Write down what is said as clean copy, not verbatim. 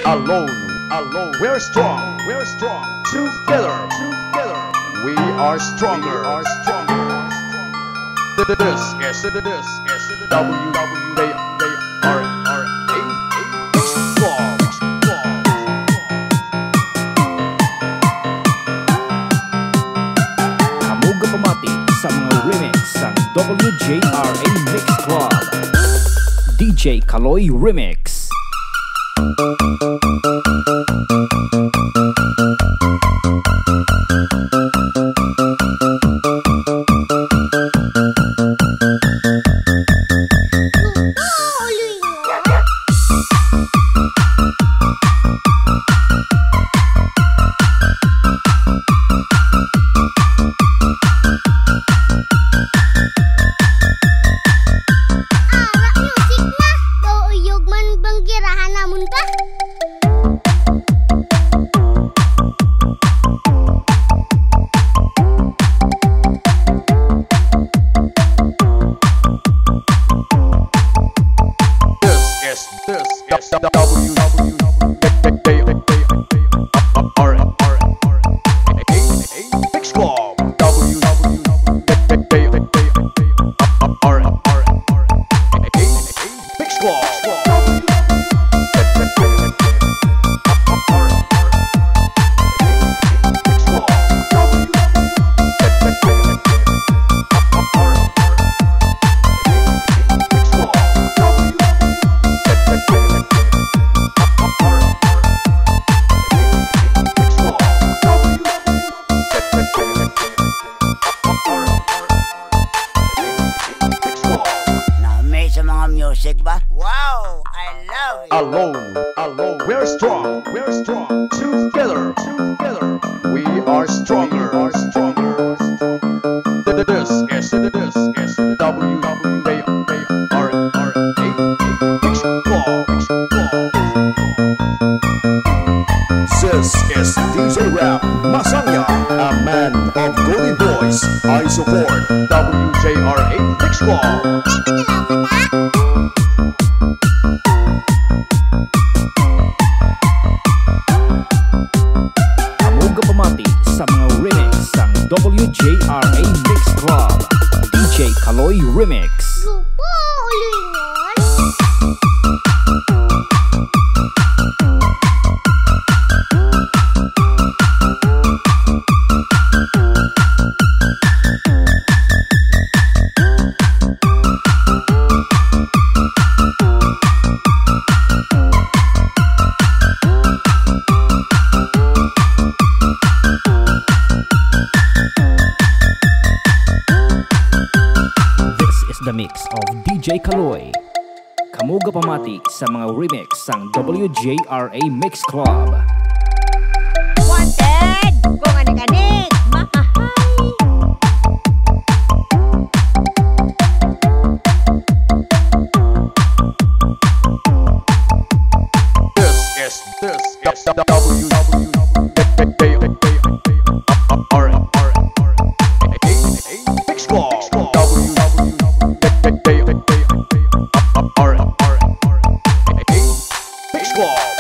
Alone, alone, we're strong, together, we are stronger, This is WWRA X-Club. Kamuga pamati sa mga remix ng WJRA Mix Club. DJ Kaloy Remix. Music ba? Wow! I love it! Alone, we're strong, together, we are stronger, This is WWRA X-Club. This is DJ Rap Masanya, a man of golden voice. I support WJRA X-Club. Sa mga remix ng WJRA Mix Club. DJ Kaloy Remix. Grupo Ulingon. The mix of DJ Kaloy. Kamuga pamati sa mga remix ng WJRA Mix Club. Wanted! Kung anik-anik, mahahay! This is WWRA Mix Club. Mix Club.